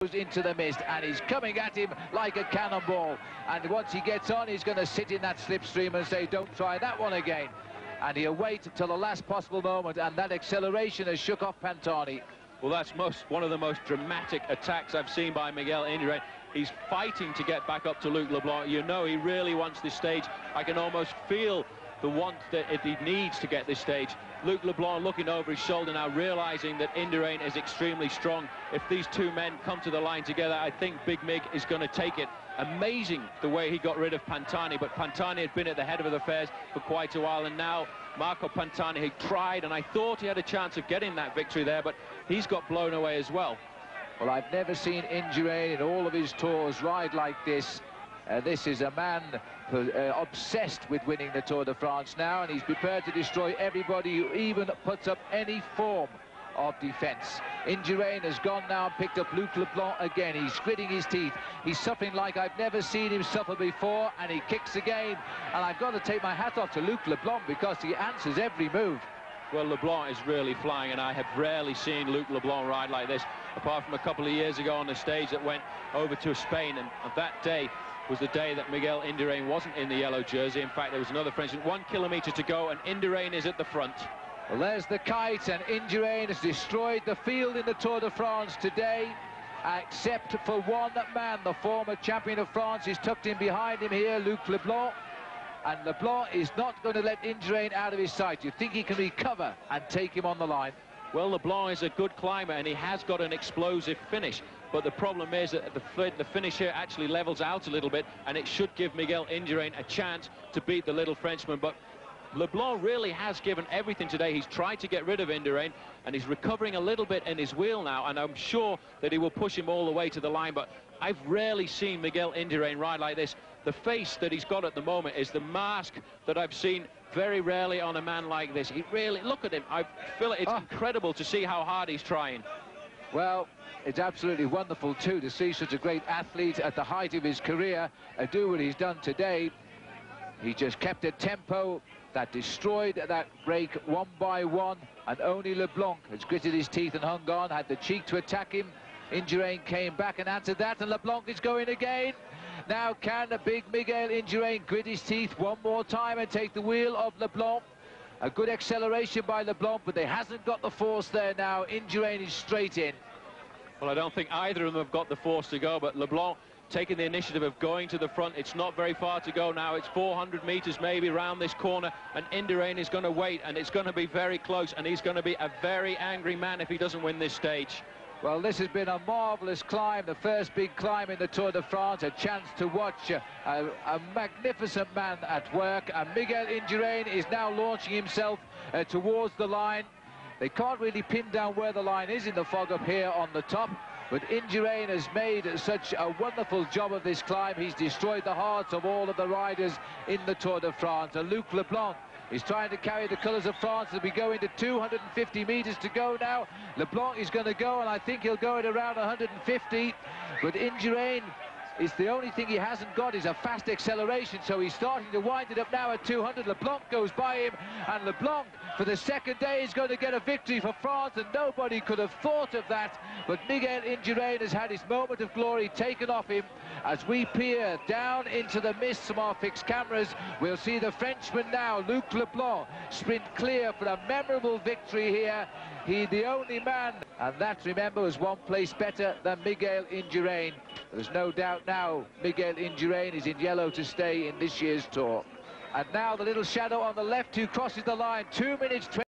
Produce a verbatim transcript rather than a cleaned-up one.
into the mist, and he's coming at him like a cannonball, and once he gets on, he's going to sit in that slipstream and say, don't try that one again, and he'll wait until the last possible moment, and that acceleration has shook off Pantani. Well, that's most one of the most dramatic attacks I've seen by Miguel Indurain. He's fighting to get back up to Luc Leblanc. You know he really wants this stage. I can almost feel the want that he needs to get this stage. Luc Leblanc looking over his shoulder now, realizing that Indurain is extremely strong. If these two men come to the line together, I think Big Mig is going to take it. Amazing the way he got rid of Pantani, but Pantani had been at the head of the affairs for quite a while, and now Marco Pantani had tried, and I thought he had a chance of getting that victory there, but he's got blown away as well. Well, I've never seen Indurain in all of his tours ride like this. Uh, this is a man who, uh, obsessed with winning the Tour de France now, and he's prepared to destroy everybody who even puts up any form of defence. Indurain has gone now and picked up Luc Leblanc again. He's gritting his teeth. He's suffering like I've never seen him suffer before, and he kicks again. And I've got to take my hat off to Luc Leblanc because he answers every move. Well, Leblanc is really flying, and I have rarely seen Luc Leblanc ride like this, apart from a couple of years ago on the stage that went over to Spain, and, and that day was the day that Miguel Indurain wasn't in the yellow jersey. In fact, there was another Frenchman, one kilometre to go, and Indurain is at the front. Well, there's the kite, and Indurain has destroyed the field in the Tour de France today, except for one man. The former champion of France is tucked in behind him here, Luc Leblanc, and Leblanc is not going to let Indurain out of his sight. You think he can recover and take him on the line? Well, Leblanc is a good climber, and he has got an explosive finish. But the problem is that the, the finish here actually levels out a little bit, and it should give Miguel Indurain a chance to beat the little Frenchman. But Leblanc really has given everything today. He's tried to get rid of Indurain, and he's recovering a little bit in his wheel now, and I'm sure that he will push him all the way to the line. But I've rarely seen Miguel Indurain ride like this. The face that he's got at the moment is the mask that I've seen very rarely on a man like this. He really, look at him. I feel it's oh. incredible to see how hard he's trying. Well, it's absolutely wonderful, too, to see such a great athlete at the height of his career uh, do what he's done today. He just kept a tempo that destroyed that break one by one, and only Leblanc has gritted his teeth and hung on, had the cheek to attack him. Indurain came back and answered that, and Leblanc is going again. Now can the big Miguel Indurain grit his teeth one more time and take the wheel of Leblanc? A good acceleration by Leblanc, but they hasn't got the force there now. Indurain is straight in. Well, I don't think either of them have got the force to go, but Leblanc taking the initiative of going to the front. It's not very far to go now. It's four hundred metres maybe around this corner, and Indurain is going to wait, and it's going to be very close, and he's going to be a very angry man if he doesn't win this stage. Well, this has been a marvellous climb, the first big climb in the Tour de France, a chance to watch a, a, a magnificent man at work, and Miguel Indurain is now launching himself uh, towards the line. They can't really pin down where the line is in the fog up here on the top, but Indurain has made such a wonderful job of this climb. He's destroyed the hearts of all of the riders in the Tour de France, and Luc Leblanc is trying to carry the colours of France as we go into two hundred fifty metres to go now. Leblanc is going to go, and I think he'll go at around one hundred fifty, but Indurain is the only thing he hasn't got is a fast acceleration, so he's starting to wind it up now at two hundred. Leblanc goes by him, and Leblanc for the second day is going to get a victory for France, and nobody could have thought of that, but Miguel Indurain has had his moment of glory taken off him. As we peer down into the mist from our fixed cameras, we'll see the Frenchman now, Luc Leblanc, sprint clear for a memorable victory here. He the only man, and that, remember, was one place better than Miguel Indurain. There's no doubt now Miguel Indurain is in yellow to stay in this year's Tour. And now the little shadow on the left who crosses the line, two minutes twenty.